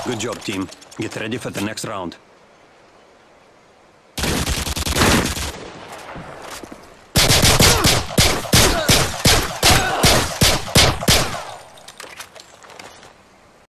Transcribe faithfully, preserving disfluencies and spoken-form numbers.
Good job, team. Get ready for the next round.